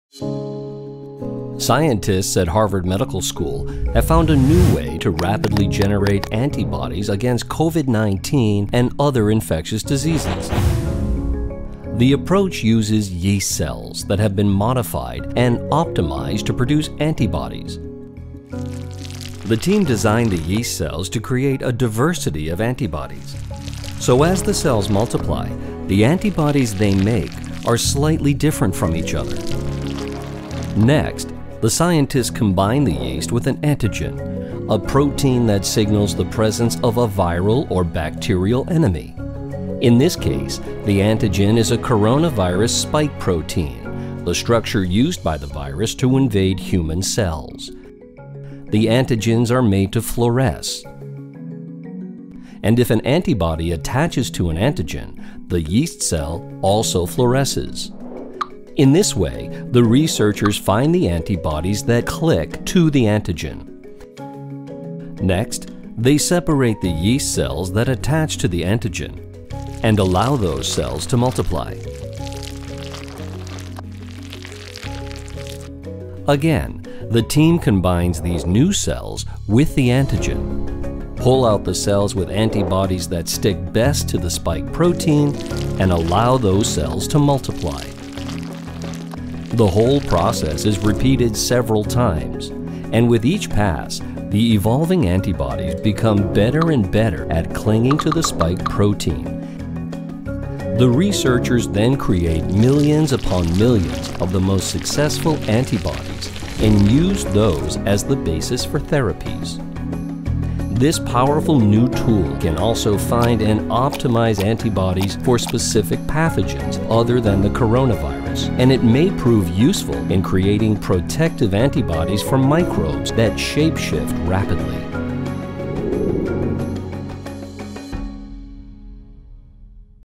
Scientists at Harvard Medical School have found a new way to rapidly generate antibodies against COVID-19 and other infectious diseases. The approach uses yeast cells that have been modified and optimized to produce antibodies. The team designed the yeast cells to create a diversity of antibodies. So as the cells multiply, the antibodies they make are slightly different from each other. Next, the scientists combine the yeast with an antigen, a protein that signals the presence of a viral or bacterial enemy. In this case, the antigen is a coronavirus spike protein, the structure used by the virus to invade human cells. The antigens are made to fluoresce. And if an antibody attaches to an antigen, the yeast cell also fluoresces. In this way, the researchers find the antibodies that click to the antigen. Next, they separate the yeast cells that attach to the antigen and allow those cells to multiply. Again, the team combines these new cells with the antigen, pull out the cells with antibodies that stick best to the spike protein, and allow those cells to multiply. The whole process is repeated several times, and with each pass, the evolving antibodies become better and better at clinging to the spike protein. The researchers then create millions upon millions of the most successful antibodies and use those as the basis for therapies. This powerful new tool can also find and optimize antibodies for specific pathogens other than the coronavirus, and it may prove useful in creating protective antibodies for microbes that shapeshift rapidly.